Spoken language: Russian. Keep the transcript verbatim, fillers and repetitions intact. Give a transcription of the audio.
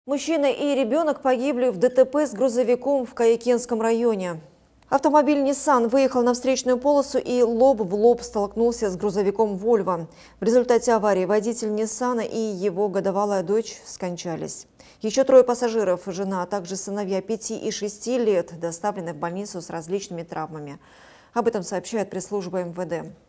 Мужчина и ребенок погибли в ДТП с грузовиком в Каякенском районе. Автомобиль Nissan выехал на встречную полосу и лоб в лоб столкнулся с грузовиком Volvo. В результате аварии водитель Nissan и его годовалая дочь скончались. Еще трое пассажиров, жена, а также сыновья пяти и шести лет, доставлены в больницу с различными травмами. Об этом сообщает пресс-служба эм вэ дэ.